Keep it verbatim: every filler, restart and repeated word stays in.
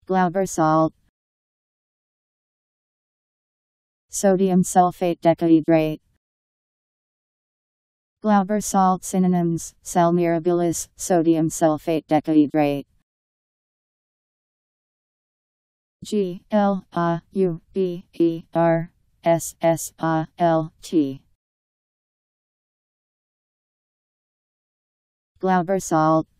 Glauber salt. Sodium sulfate decahydrate. Glauber salt synonyms: sal mirabilis, sodium sulfate decahydrate. G L A U B E R S S A L T. Glauber salt.